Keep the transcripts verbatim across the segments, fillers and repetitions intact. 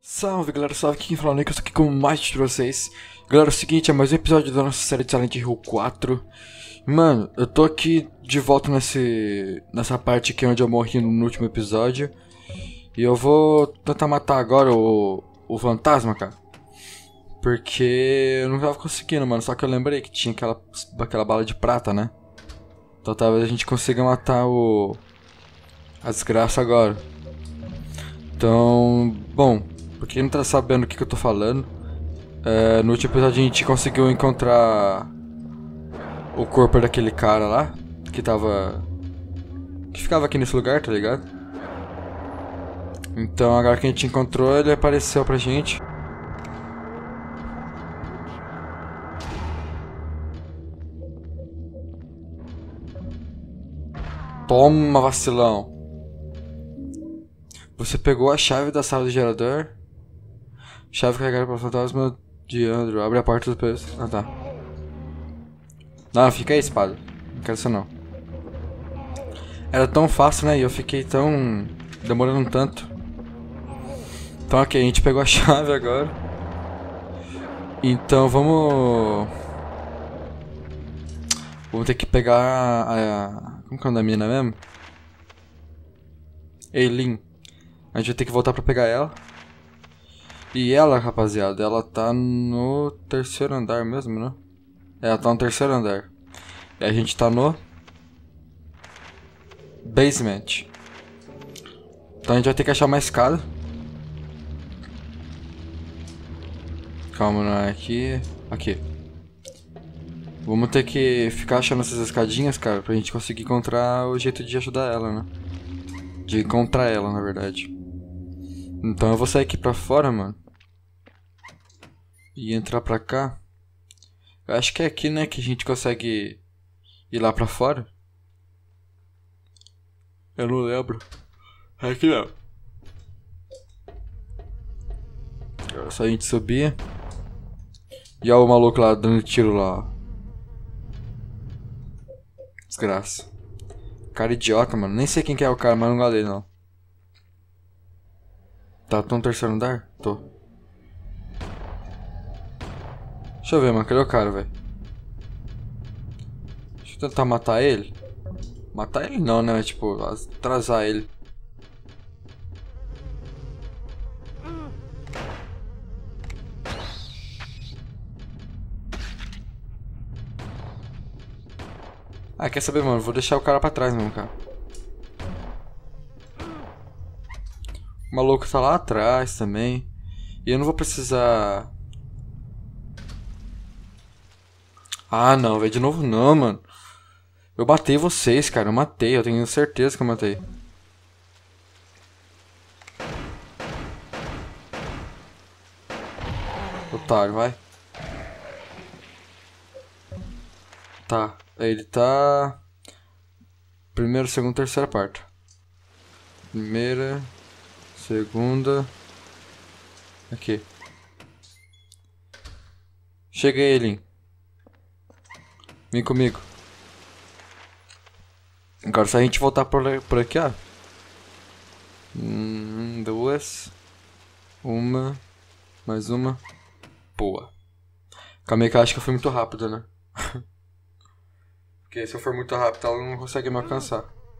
Salve galera, salve, aqui quem fala é o Nick, eu estou aqui com mais de vocês. Galera, é o seguinte, é mais um episódio da nossa série de Silent Hill quatro. Mano, eu tô aqui de volta nesse, nessa parte aqui onde eu morri no último episódio. E eu vou tentar matar agora o, o fantasma, cara. Porque eu não tava conseguindo, mano, só que eu lembrei que tinha aquela, aquela bala de prata, né? Então talvez a gente consiga matar o... a desgraça agora. Então, bom... Pra quem não tá sabendo o que, que eu tô falando, é, no último episódio a gente conseguiu encontrar o corpo daquele cara lá, que tava... que ficava aqui nesse lugar, tá ligado? Então agora que a gente encontrou, ele apareceu pra gente. Toma, vacilão! Você pegou a chave da sala do gerador? Chave carregada pelo fantasma de Andrew. Abre a porta do peso. Ah, tá. Não, fica aí, espada. Não quero isso não. Era tão fácil, né? E eu fiquei tão... demorando tanto. Então, ok. A gente pegou a chave agora. Então, vamos... Vamos ter que pegar a... a... Como que é o nome da mina mesmo? Eileen. A gente vai ter que voltar pra pegar ela. E ela, rapaziada, ela tá no terceiro andar mesmo, né? É, ela tá no terceiro andar. E a gente tá no... basement. Então a gente vai ter que achar uma escada. Calma, não é aqui. Aqui. Vamos ter que ficar achando essas escadinhas, cara, pra gente conseguir encontrar o jeito de ajudar ela, né? De encontrar ela, na verdade. Então eu vou sair aqui pra fora, mano. E entrar pra cá. Eu acho que é aqui, né, que a gente consegue ir lá pra fora. Eu não lembro. É aqui não. Agora só a gente subir. E olha o maluco lá dando tiro lá. Desgraça. Cara idiota, mano. Nem sei quem que é o cara, mas não gosto dele, não. Tá, tô no terceiro andar? Tô. Deixa eu ver, mano. Cadê o cara, velho? Deixa eu tentar matar ele. Matar ele não, né? Tipo, atrasar ele. Ah, quer saber, mano? Vou deixar o cara pra trás mesmo, cara. O maluco tá lá atrás também. E eu não vou precisar... Ah, não, velho. De novo não, mano. Eu matei vocês, cara. Eu matei. Eu tenho certeza que eu matei. Otário, vai. Tá. Ele tá... Primeira, segunda, terceira parte. Primeira... Segunda... Aqui. Cheguei, Eileen. Vem comigo. Agora se a gente voltar por, por aqui, ó. Hum, duas. Uma. Mais uma. Boa. Calma aí que eu acho que eu fui muito rápido, né? Porque se eu for muito rápido, ela não consegue me alcançar.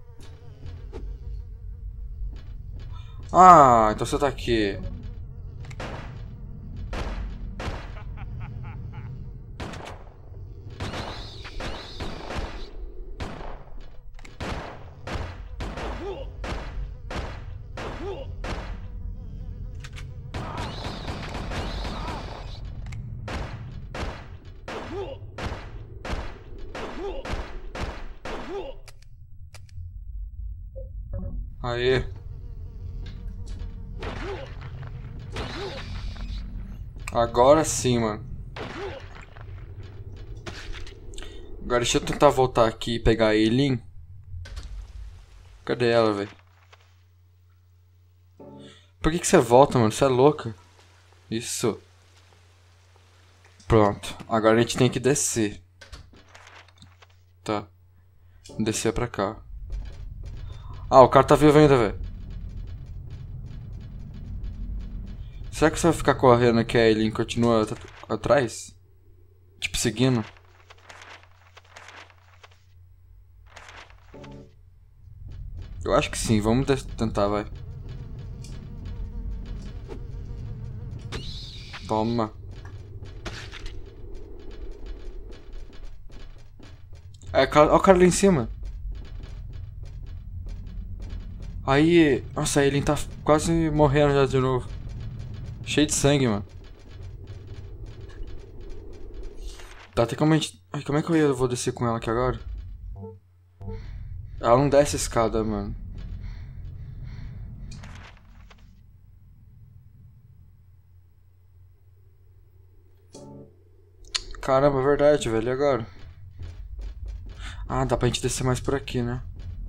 Ah, então você tá aqui. Aê. Agora sim, mano. Agora deixa eu tentar voltar aqui e pegar a Eileen. Cadê ela, velho? Por que que você volta, mano? Você é louca? Isso. Pronto. Agora a gente tem que descer. Tá. Descer pra cá. Ah, o cara tá vivo ainda, velho. Será que você vai ficar correndo que a Eileen continua at- atrás? Tipo, seguindo? Eu acho que sim, vamos te- tentar, vai. Toma. É, olha o cara ali em cima. Aí, nossa, ele tá quase morrendo já de novo. Cheio de sangue, mano. Tá, tem como a gente... Ai, como é que eu ia- vou descer com ela aqui agora? Ela não desce a escada, mano. Caramba, é verdade, velho. E agora? Ah, dá pra gente descer mais por aqui, né?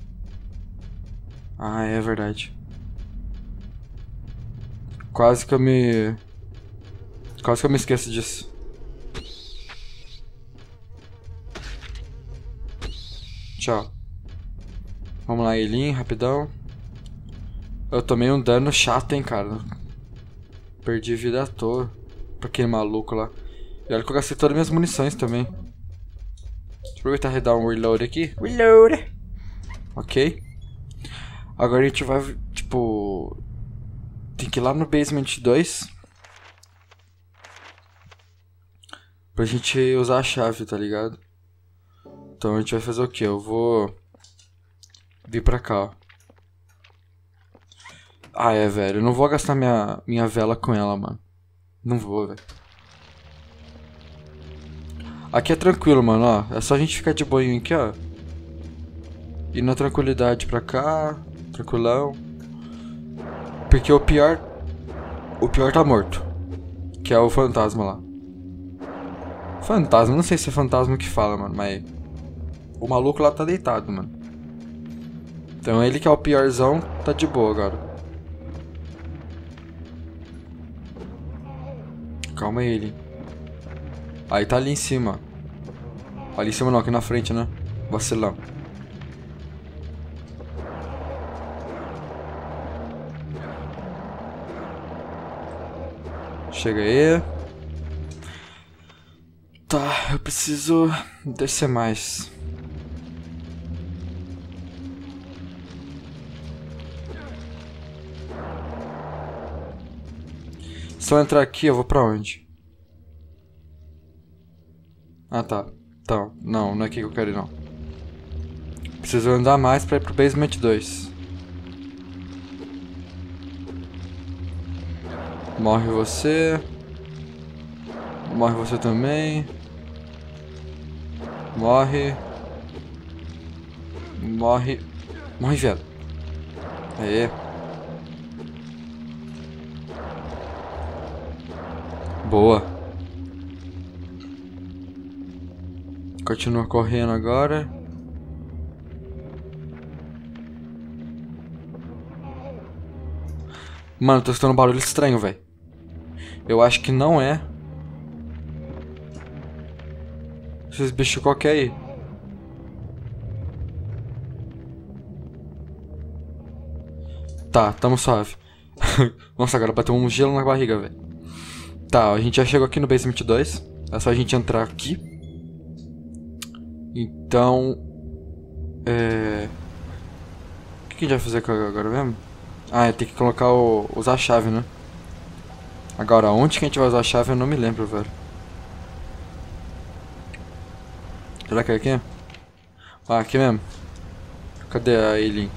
Ah, é verdade. Quase que eu me... Quase que eu me esqueço disso. Tchau. Vamos lá, Eileen, rapidão. Eu tomei um dano chato, hein, cara. Perdi vida à toa. Pra aquele maluco lá. E olha que eu gastei todas as minhas munições também. Deixa eu aproveitar e dar um reload aqui. Reload! Ok. Agora a gente vai, tipo... Tem que ir lá no Basement dois. Pra gente usar a chave, tá ligado? Então a gente vai fazer o que? Eu vou... Vir pra cá, ó. Ah, é, velho. Eu não vou gastar minha, minha vela com ela, mano. Não vou, velho. Aqui é tranquilo, mano, ó. É só a gente ficar de boinho aqui, ó. E na tranquilidade pra cá. Tranquilão. Porque o pior... O pior tá morto. Que é o fantasma lá. Fantasma, não sei se é fantasma que fala, mano, mas... O maluco lá tá deitado, mano. Então ele que é o piorzão, tá de boa agora. Calma aí, ele. Aí tá ali em cima. Ali em cima não, aqui na frente, né? Vacilão. Chega aí. Tá, eu preciso descer mais. Se eu entrar aqui, eu vou pra onde? Ah, tá. Então, não, não é aqui que eu quero ir, não. Preciso andar mais pra ir pro Basement dois. Morre você. Morre você também. Morre. Morre. Morre, velho. Aê. Boa. Continua correndo agora. Mano, tô escutando um barulho estranho, velho. Eu acho que não é. Esses bichos qualquer aí. Tá, tamo suave. Nossa, agora bateu um gelo na barriga, velho. Tá, a gente já chegou aqui no Basement dois. É só a gente entrar aqui. Então... É... O que a gente vai fazer agora mesmo? Ah, é ter que colocar o... usar a chave, né? Agora, onde que a gente vai usar a chave eu não me lembro, velho. Será que é aqui? Ah, aqui mesmo. Cadê a Eileen?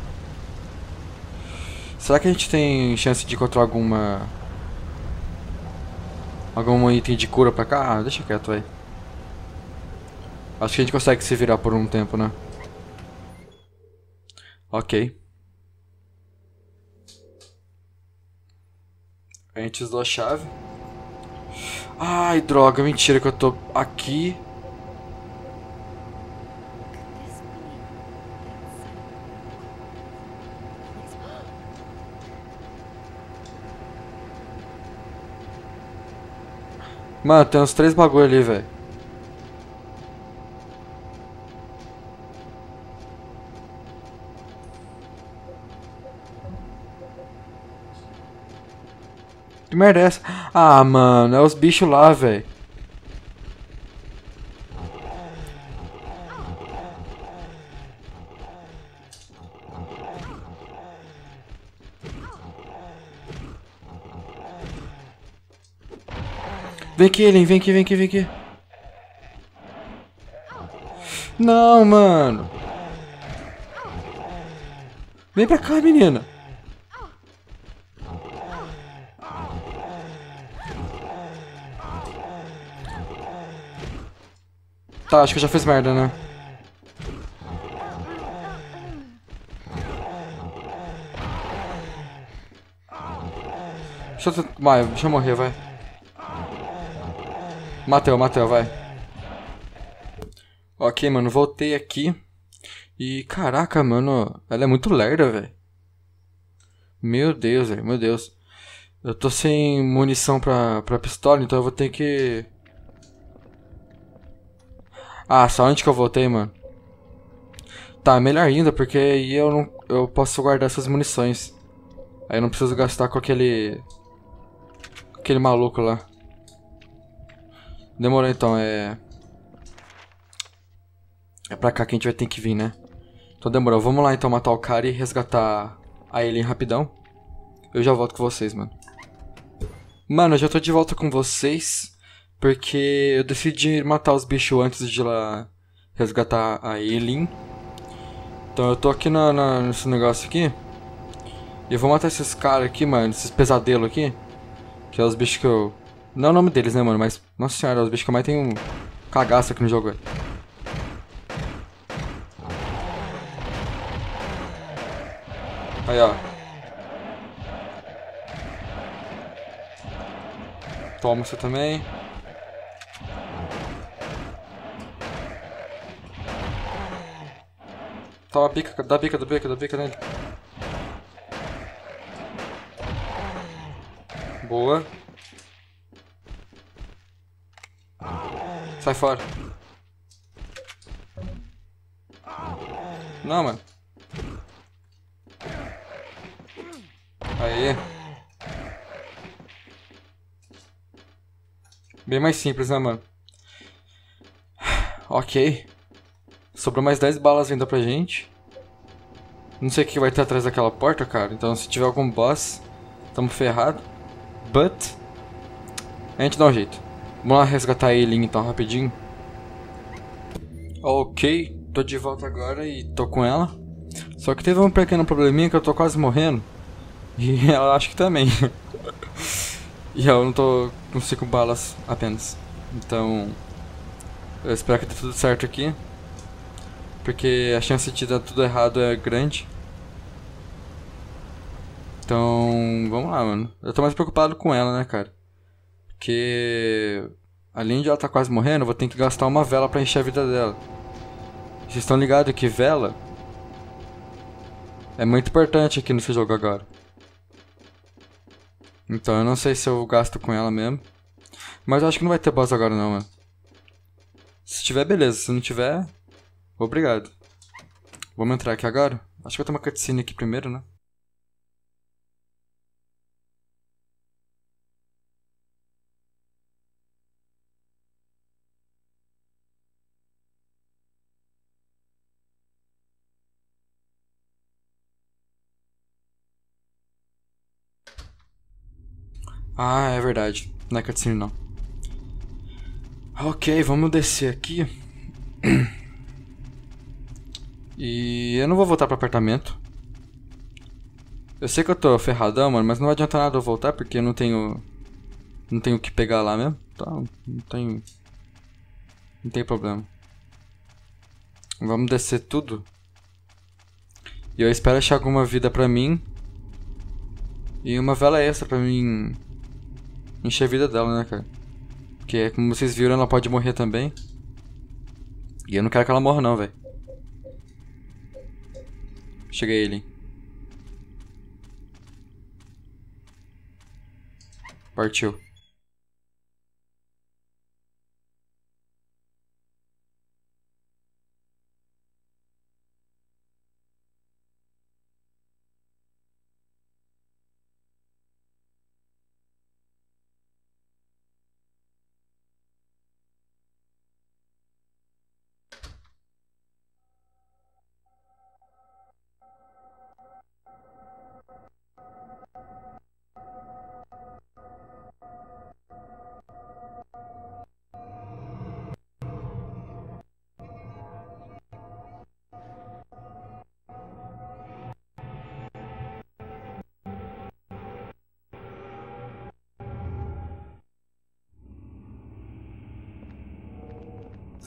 Será que a gente tem chance de encontrar alguma... Algum item de cura pra cá? Ah, deixa quieto, velho. Acho que a gente consegue se virar por um tempo, né? Ok. A gente usou a chave. Ai, droga, mentira que eu tô aqui. Mano, tem uns três bagulho ali, velho. merda é essa? Ah, mano, é os bichos lá, velho. Vem aqui, Alien, vem aqui, vem aqui, vem aqui. Não, mano. Vem pra cá, menina. Tá, acho que eu já fiz merda, né? Deixa eu... Vai, deixa eu morrer, vai. Mateu, Mateu, vai. Ok, mano, voltei aqui. E caraca, mano, ela é muito lerda, velho. Meu Deus, velho, meu Deus. Eu tô sem munição pra, pra pistola, então eu vou ter que... Ah, só onde que eu voltei, mano? Tá, melhor ainda, porque aí eu não eu posso guardar essas munições. Aí eu não preciso gastar com aquele... com aquele maluco lá. Demorou então, é... É pra cá que a gente vai ter que vir, né? Então demorou, vamos lá então matar o cara e resgatar a Alien rapidão. Eu já volto com vocês, mano. Mano, eu já tô de volta com vocês. Porque eu decidi matar os bichos antes de ir lá resgatar a Alien. Então eu tô aqui na, na, nesse negócio aqui. E eu vou matar esses caras aqui, mano. Esses pesadelos aqui. Que é os bichos que eu... Não é o nome deles, né, mano? Mas, nossa senhora, é os bichos que eu mais tenho um cagaço aqui no jogo, velho. Aí, ó. Toma você também. Toma pica, dá pica, dá pica, dá pica nele. Boa. Sai fora. Não, mano. Aí. Bem mais simples, né, mano? Ok. Sobrou mais dez balas ainda pra gente. Não sei o que vai ter atrás daquela porta, cara. Então se tiver algum boss, tamo ferrado. But... a gente dá um jeito. Vamos lá resgatar a Alien então, rapidinho. Ok. Tô de volta agora e tô com ela. Só que teve um pequeno probleminha que eu tô quase morrendo. E ela acho que também. E eu não tô com cinco balas apenas. Então... eu espero que dê tudo certo aqui. Porque a chance de dar tudo errado é grande. Então... vamos lá, mano. Eu tô mais preocupado com ela, né, cara? Porque... além de ela tá quase morrendo, eu vou ter que gastar uma vela pra encher a vida dela. Vocês estão ligados que vela... é muito importante aqui nesse jogo agora. Então eu não sei se eu gasto com ela mesmo. Mas eu acho que não vai ter boss agora não, mano. Se tiver, beleza. Se não tiver, obrigado. Vamos entrar aqui agora? Acho que vai ter uma cutscene aqui primeiro, né? Ah, é verdade. Não é cutscene não. Ok, vamos descer aqui. E eu não vou voltar pro apartamento. Eu sei que eu tô ferradão, mano, mas não vai adiantar nada eu voltar porque eu não tenho... não tenho o que pegar lá mesmo. Então, não tem... não tem problema. Vamos descer tudo. E eu espero achar alguma vida pra mim. E uma vela extra pra mim encher a vida dela, né, cara? Porque, como vocês viram, ela pode morrer também. E eu não quero que ela morra não, velho. Cheguei ele. Partiu.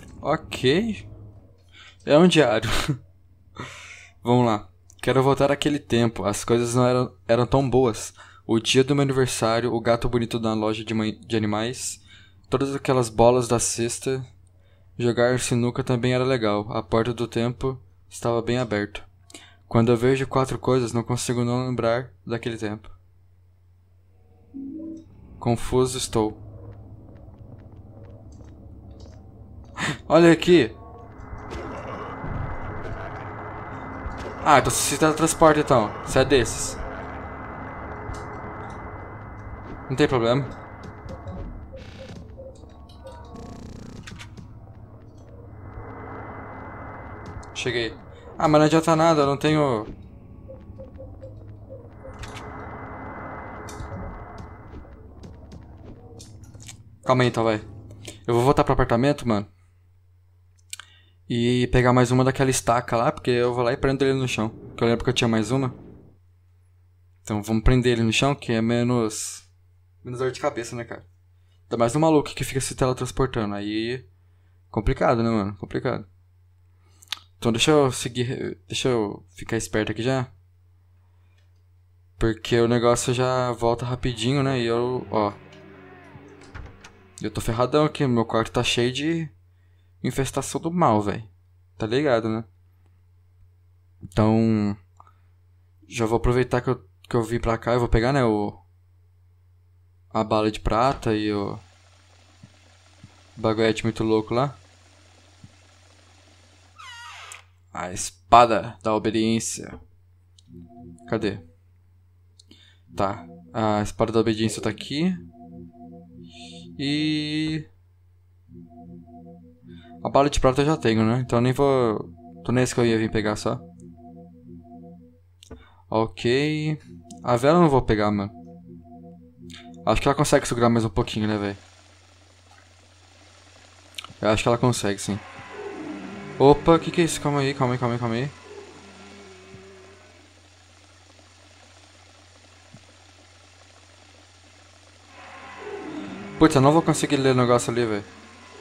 Ok. É um diário. Vamos lá. Quero voltar àquele tempo. As coisas não eram, eram tão boas. O dia do meu aniversário, o gato bonito na loja de, mãe, de animais, todas aquelas bolas da cesta. Jogar sinuca também era legal. A porta do tempo estava bem aberta. Quando eu vejo quatro coisas, não consigo não lembrar daquele tempo. Confuso estou. Olha aqui. Ah, então se teletransporta então. Você é desses. Não tem problema. Cheguei. Ah, mas não adianta nada, eu não tenho... Calma aí então, vai. Eu vou voltar pro apartamento, mano. E pegar mais uma daquela estaca lá, porque eu vou lá e prendo ele no chão. Porque eu lembro que eu tinha mais uma. Então vamos prender ele no chão, que é menos... Menos dor de cabeça, né, cara? Ainda mais no maluco que fica se teletransportando. Aí... Complicado, né, mano? Complicado. Então deixa eu seguir... Deixa eu ficar esperto aqui já. Porque o negócio já volta rapidinho, né? E eu... Ó... Eu tô ferradão aqui. Meu quarto tá cheio de... Infestação do mal, velho. Tá ligado, né? Então... Já vou aproveitar que eu, que eu vim pra cá. Eu vou pegar, né, o... A bala de prata e o... Baguete muito louco lá. A espada da obediência. Cadê? Tá. A espada da obediência tá aqui. E... A bala de prata eu já tenho, né? Então eu nem vou... Tô nesse que eu ia vir pegar só. Ok. A vela eu não vou pegar, mano. Acho que ela consegue segurar mais um pouquinho, né, velho? Eu acho que ela consegue, sim. Opa, o que que é isso? Calma aí, calma aí, calma aí, calma aí. Putz, eu não vou conseguir ler o negócio ali, velho.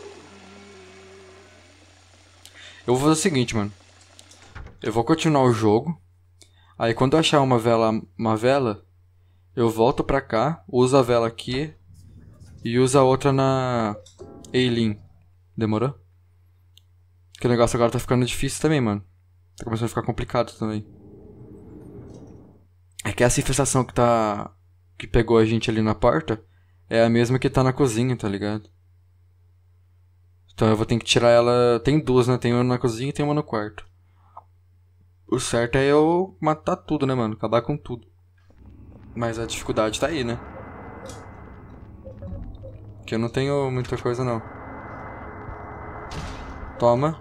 Eu vou fazer o seguinte, mano. Eu vou continuar o jogo. Aí quando eu achar uma vela, uma vela, eu volto pra cá, uso a vela aqui e uso a outra na Eileen. Demorou? Porque o negócio agora tá ficando difícil também, mano. Tá começando a ficar complicado também. É que essa infestação que tá... Que pegou a gente ali na porta é a mesma que tá na cozinha, tá ligado? Então eu vou ter que tirar ela... Tem duas, né? Tem uma na cozinha e tem uma no quarto. O certo é eu matar tudo, né, mano? Acabar com tudo. Mas a dificuldade tá aí, né? Que eu não tenho muita coisa, não. Toma.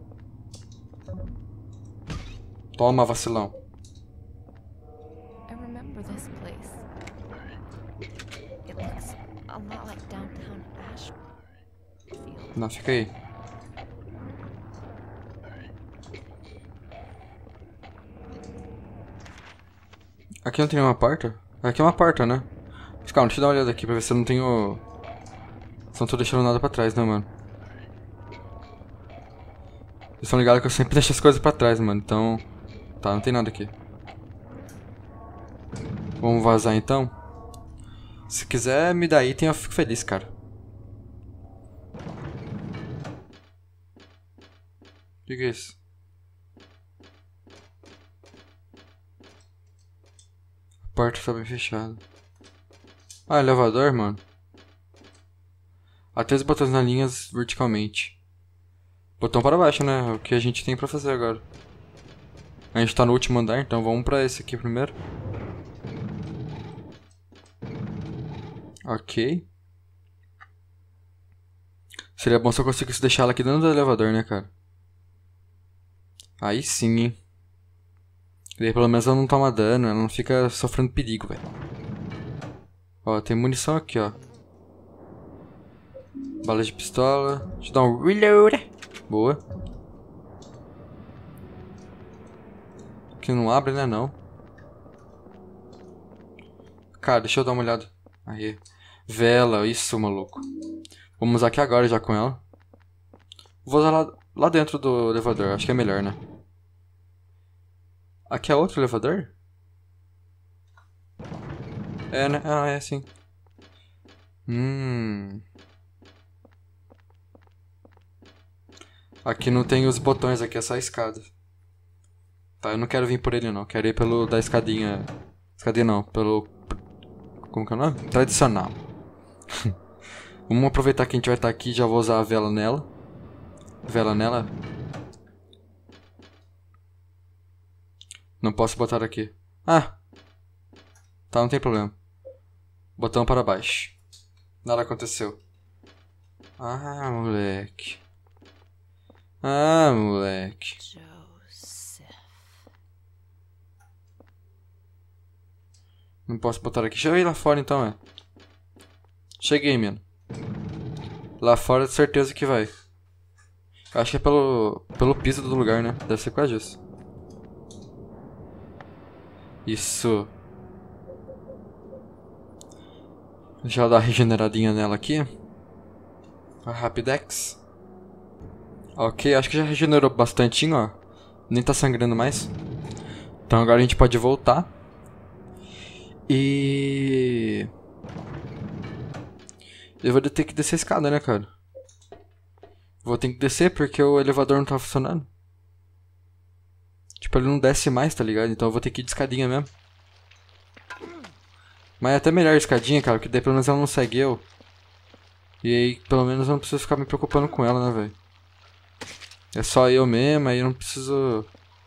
Toma, vacilão. I remember this place. It looks a lot like downtown Ashfield. Não, fica aí. Aqui não tem nenhuma porta? Aqui é uma porta, né? Mas calma, deixa eu dar uma olhada aqui pra ver se eu não tenho... Se eu não tô deixando nada pra trás, né, mano? Vocês estão ligados que eu sempre deixo as coisas pra trás, mano. Então... Tá, não tem nada aqui. Vamos vazar, então. Se quiser me dar item, eu fico feliz, cara. O que que é isso? A porta tá bem fechada. Ah, elevador, mano. Até os botões na linha verticalmente. Botão para baixo, né? É o que a gente tem pra fazer agora. A gente tá no último andar, então vamos pra esse aqui primeiro. Ok. Seria bom se eu conseguisse deixar ela aqui dentro do elevador, né, cara? Aí sim, hein? E daí pelo menos ela não toma dano, ela não fica sofrendo perigo, velho. Ó, tem munição aqui, ó. Bala de pistola. Deixa eu dar um reload. Boa. Aqui não abre, né, não. Cara, deixa eu dar uma olhada. Aí. Vela, isso, maluco. Vamos usar aqui agora já com ela. Vou usar lá, lá dentro do elevador, acho que é melhor, né? Aqui é outro elevador? É, né? Ah, é sim. Hum. Aqui não tem os botões, aqui é só a escada. Tá, eu não quero vir por ele não, quero ir pelo da escadinha. Escadinha não, pelo. Como que é o nome? Tradicional. Vamos aproveitar que a gente vai estar aqui e já vou usar a vela nela. Vela nela. Não posso botar aqui. Ah! Tá, não tem problema. Botão para baixo. Nada aconteceu. Ah, moleque. Ah, moleque. Joseph. Não posso botar aqui. Deixa eu ir lá fora então, é. Cheguei, mano. Lá fora, certeza que vai. Eu acho que é pelo, pelo piso do lugar, né? Deve ser quase isso. Isso. Deixa eu dar uma regeneradinha nela aqui. A Rapidex. Ok, acho que já regenerou bastante, ó. Nem tá sangrando mais. Então agora a gente pode voltar. E... eu vou ter que descer a escada, né, cara? Vou ter que descer porque o elevador não tá funcionando. Tipo, ele não desce mais, tá ligado? Então eu vou ter que ir de escadinha mesmo. Mas é até melhor a escadinha, cara, porque daí pelo menos ela não segue eu. E aí, pelo menos eu não preciso ficar me preocupando com ela, né, velho? É só eu mesmo, aí eu não preciso...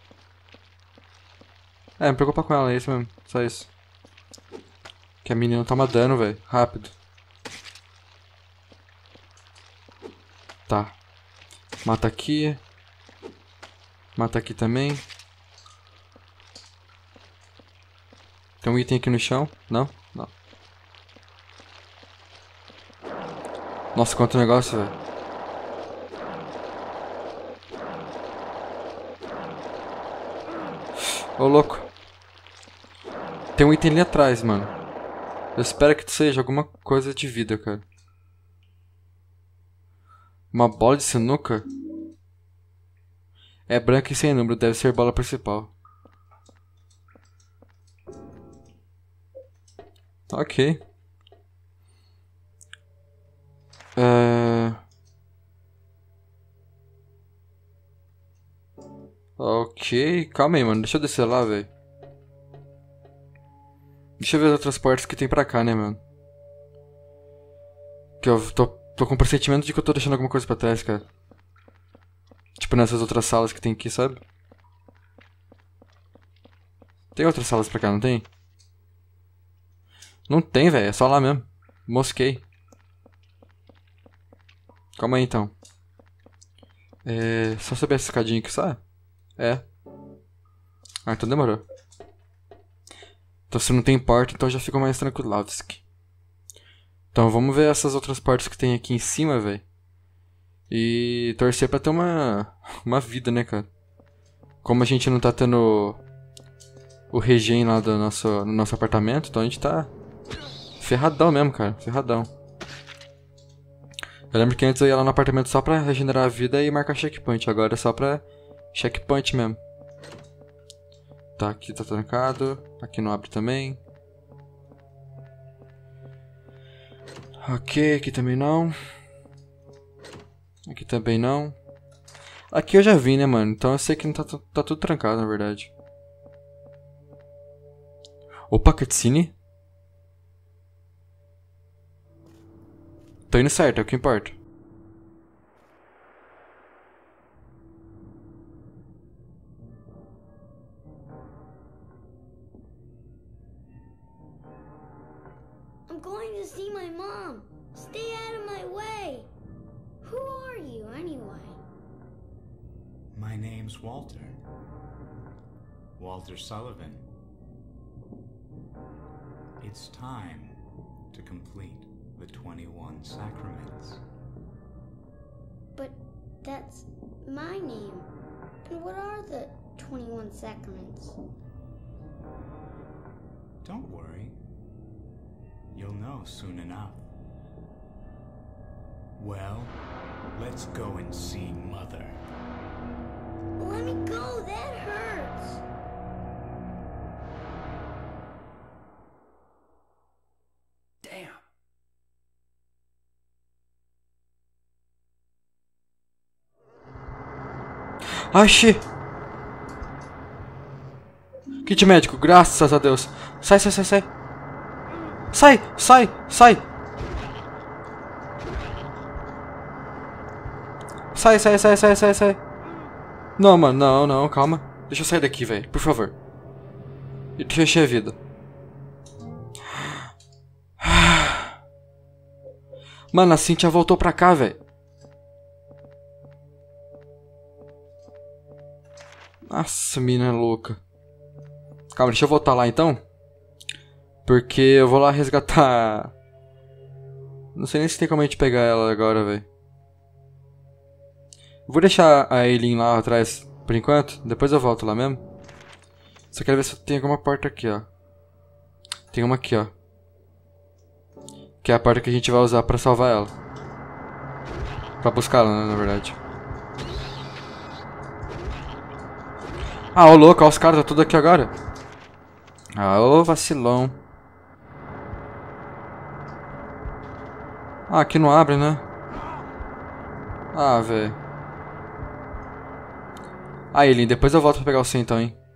É, me preocupar com ela, é isso mesmo. Só isso. Que a menina toma dano, velho. Rápido. Tá. Mata aqui. Mata aqui também. Tem um item aqui no chão? Não? Não. Nossa, quanto negócio, velho. Ô, louco. Tem um item ali atrás, mano. Eu espero que seja alguma coisa de vida, cara. Uma bola de sinuca? É branca e sem número, deve ser bola principal. Ok. É... Ok, calma aí, mano. Deixa eu descer lá, velho. Deixa eu ver as outras portas que tem pra cá, né, mano. Que eu tô, tô com o pressentimento de que eu tô deixando alguma coisa pra trás, cara. Tipo nessas outras salas que tem aqui, sabe? Tem outras salas pra cá, não tem? Não tem, velho. É só lá mesmo. Mosquei. Calma aí, então. É... só subir essa escadinha aqui, só? É. Ah, então demorou. Então se não tem porta, então já fica mais tranquilovski. Então vamos ver essas outras portas que tem aqui em cima, velho. E torcer pra ter uma... uma vida, né, cara? Como a gente não tá tendo o regen lá do nosso, no nosso apartamento, então a gente tá ferradão mesmo, cara. Ferradão. Eu lembro que antes eu ia lá no apartamento só pra regenerar a vida e marcar checkpoint. Agora é só pra checkpoint mesmo. Tá, aqui tá trancado. Aqui não abre também. Ok, aqui também não. Aqui também não. Aqui eu já vi, né, mano? Então eu sei que não tá, tá tudo trancado, na verdade. Opa, cutscene. Tô indo certo, é o que importa. I'm going to see my mom. Stay out of my way. Who are you, anyway? My name's Walter. Walter Sullivan. It's time to complete the twenty-one sacraments. But that's my name. And what are the twenty-one sacraments? Don't worry. You'll know soon enough. Well, let's go and see Mother. Let me go, that hurts. Damn. Achei. Kit médico, graças a Deus. Sai, sai, sai, sai. Sai, sai, sai. Sai, sai, sai, sai, sai, sai. Não, mano, não, não, calma. Deixa eu sair daqui, velho, por favor. E deixa eu encher a vida. Mano, a Cynthia voltou pra cá, velho. Nossa, mina louca. Calma, deixa eu voltar lá então. Porque eu vou lá resgatar. Não sei nem se tem como a gente pegar ela agora, velho. Vou deixar a Eileen lá atrás por enquanto. Depois eu volto lá mesmo. Só quero ver se tem alguma porta aqui, ó. Tem uma aqui, ó. Que é a porta que a gente vai usar pra salvar ela. Pra buscá-la, né, na verdade. Ah, ô louco, ó, os caras, tá tudo aqui agora. Ah, ô vacilão. Ah, aqui não abre, né? Ah, velho. Ah, Eileen, depois eu volto pra pegar o C então, hein.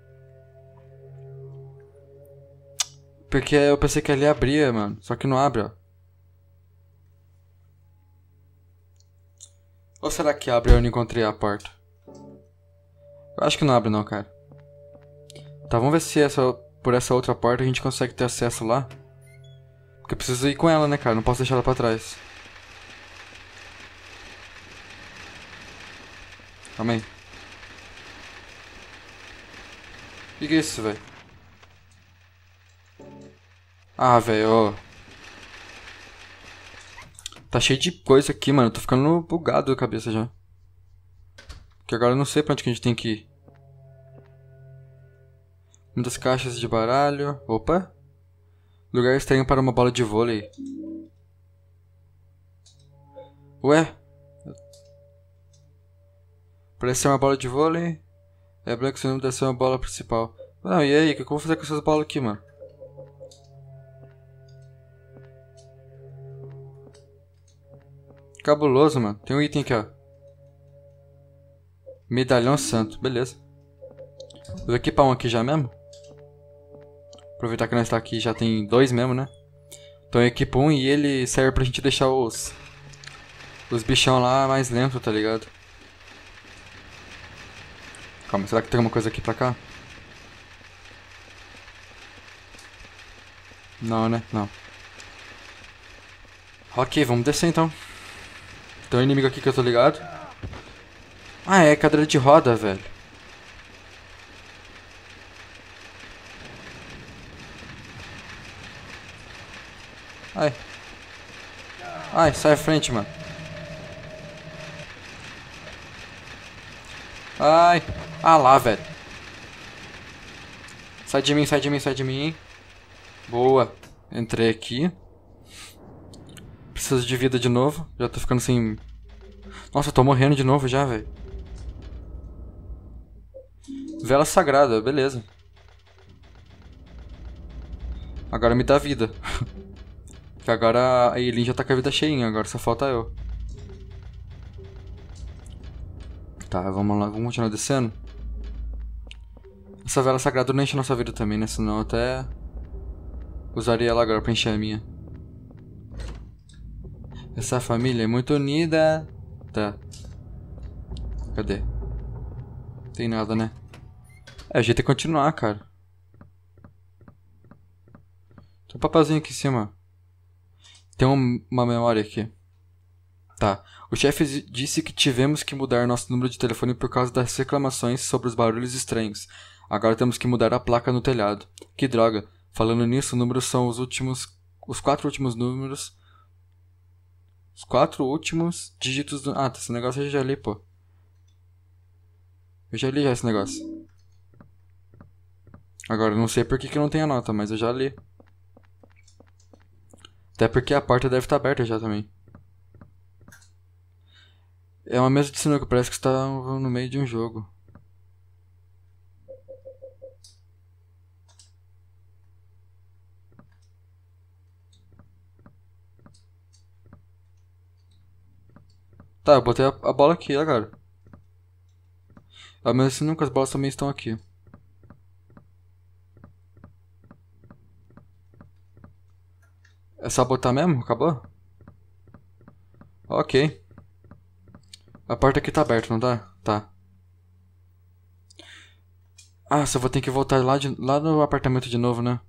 Porque eu pensei que ali abria, mano. Só que não abre, ó. Ou será que abre e eu não encontrei a porta? Eu acho que não abre não, cara. Tá, vamos ver se essa, por essa outra porta a gente consegue ter acesso lá. Porque eu preciso ir com ela, né, cara? Não posso deixar ela pra trás. Calma aí. O que, que é isso, velho? Ah, velho, ó. Tá cheio de coisa aqui, mano. Eu tô ficando bugado a cabeça já. Porque agora eu não sei pra onde que a gente tem que ir. Muitas caixas de baralho. Opa. Lugar estranho para uma bola de vôlei. Ué? Parece ser uma bola de vôlei. É branco, seu nome deve ser uma bola principal. Não, e aí? O que eu vou fazer com essas bolas aqui, mano? Cabuloso, mano. Tem um item aqui, ó. Medalhão santo. Beleza. Vou equipar um aqui já mesmo. Aproveitar que nós tá aqui já tem dois mesmo, né? Então eu equipo um e ele serve pra gente deixar os... Os bichão lá mais lento, tá ligado? Calma, será que tem alguma coisa aqui pra cá? Não, né? Não. Ok, vamos descer então. Tem um inimigo aqui que eu tô ligado. Ah, é cadeira de roda, velho. Ai. Ai, sai à frente, mano. Ai. Ah lá, velho. Sai de mim, sai de mim, sai de mim. Boa. Entrei aqui. Preciso de vida de novo. Já tô ficando sem... Nossa, eu tô morrendo de novo já, velho. Vela sagrada, beleza. Agora me dá vida. Que agora a Eileen já tá com a vida cheinha, agora só falta eu. Tá, vamos lá, vamos continuar descendo. Essa vela sagrada não enche a nossa vida também, né? Senão eu até usaria ela agora pra encher a minha. Essa família é muito unida. Tá. Cadê? Não tem nada, né? É, a gente tem que continuar, cara. Tem um papelzinho aqui em cima. Tem um, uma memória aqui. Tá. O chefe disse que tivemos que mudar nosso número de telefone por causa das reclamações sobre os barulhos estranhos. Agora temos que mudar a placa no telhado. Que droga. Falando nisso, números são os últimos... Os quatro últimos números... Os quatro últimos dígitos do... Ah, esse negócio eu já li, pô. Eu já li já esse negócio. Agora, eu não sei por que que não tem a nota, mas eu já li. Até porque a porta deve estar aberta já também. É uma mesa de sinuca, parece que você tá no meio de um jogo. Tá, eu botei a, a bola aqui agora. Ah, mas assim nunca as bolas também estão aqui. É só botar mesmo? Acabou? Ok. A porta aqui tá aberta, não tá? Tá. Ah, só vou ter que voltar lá, de, lá no apartamento de novo, né?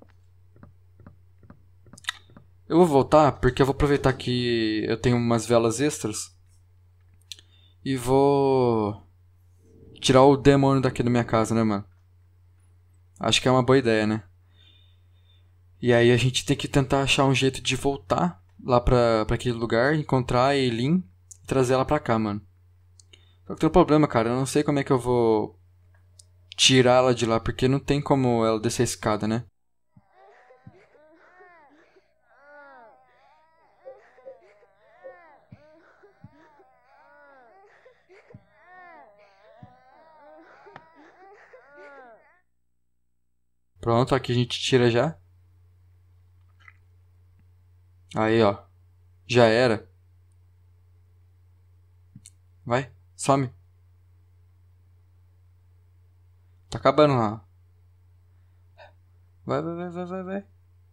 Eu vou voltar porque eu vou aproveitar que eu tenho umas velas extras. E vou tirar o demônio daqui da minha casa, né, mano? Acho que é uma boa ideia, né? E aí a gente tem que tentar achar um jeito de voltar lá pra, pra aquele lugar, encontrar a Eileen e trazer ela pra cá, mano. Só que tem um problema, cara. Eu não sei como é que eu vou tirar ela de lá, porque não tem como ela descer a escada, né? Pronto, aqui a gente tira já. Aí, ó. Já era. Vai, some. Tá acabando lá. Vai, vai, vai, vai, vai, vai.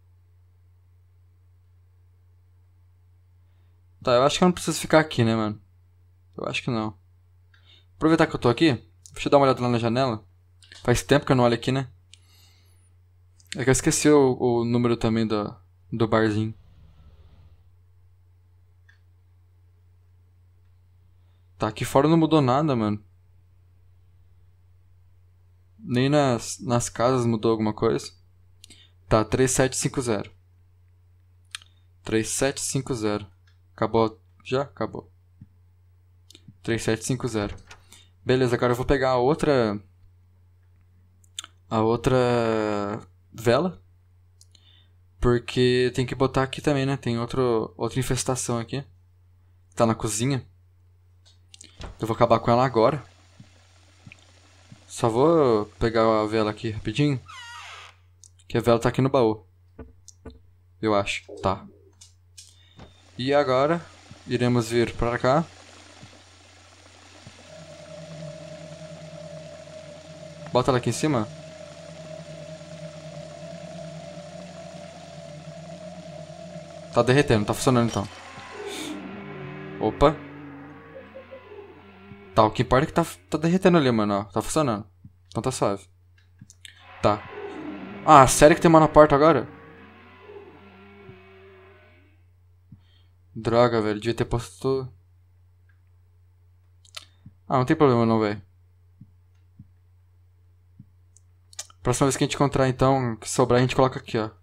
Tá, eu acho que eu não preciso ficar aqui, né, mano? Eu acho que não. Aproveitar que eu tô aqui, deixa eu dar uma olhada lá na janela. Faz tempo que eu não olho aqui, né? É que eu esqueci o, o número também do, do barzinho. Tá, aqui fora não mudou nada, mano. Nem nas, nas casas mudou alguma coisa. Tá, três sete cinco zero. três sete cinco zero. Acabou? Já? Acabou. três sete cinco zero. Beleza, agora eu vou pegar a outra... A outra... vela. Porque tem que botar aqui também, né? Tem outro, outra infestação aqui. Tá na cozinha. Eu vou acabar com ela agora. Só vou pegar a vela aqui rapidinho. Que a vela tá aqui no baú. Eu acho. Tá. E agora iremos vir para cá. Bota ela aqui em cima. Tá derretendo, tá funcionando então. Opa. Tá, o que importa é que tá, tá derretendo ali, mano, ó. Tá funcionando. Então tá suave. Tá. Ah, sério que tem uma na porta agora? Droga, velho. Devia ter posto... Ah, não tem problema não, velho. Próxima vez que a gente encontrar, então, que sobrar, a gente coloca aqui, ó.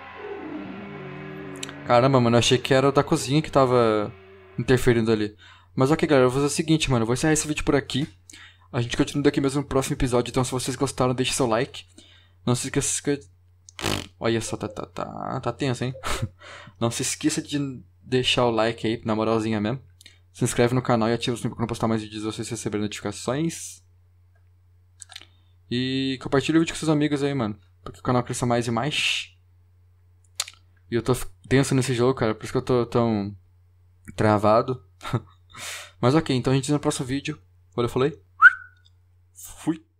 Caramba, mano, eu achei que era o da cozinha que tava interferindo ali. Mas ok, galera, eu vou fazer o seguinte, mano. Eu vou encerrar esse vídeo por aqui. A gente continua daqui mesmo no próximo episódio. Então, se vocês gostaram, deixe seu like. Não se esqueça... Que... Olha só, tá, tá, tá, tá tenso, hein? Não se esqueça de deixar o like aí, na moralzinha mesmo. Se inscreve no canal e ativa o sininho pra não postar mais vídeos, vocês receberem notificações. E compartilha o vídeo com seus amigos aí, mano. Porque o canal cresça mais e mais. E eu tô tenso nesse jogo, cara. Por isso que eu tô tão travado. Mas ok, então a gente se vê no próximo vídeo. Valeu, falei. Fui.